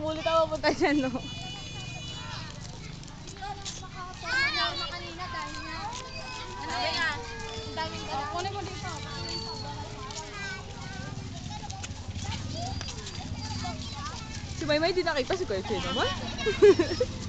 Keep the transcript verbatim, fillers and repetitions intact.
Umulit ako punta dyan, no? Sabi na, ang daming dala. Kunin mo dito. Si Maymay di nakita si Kuya Che naman.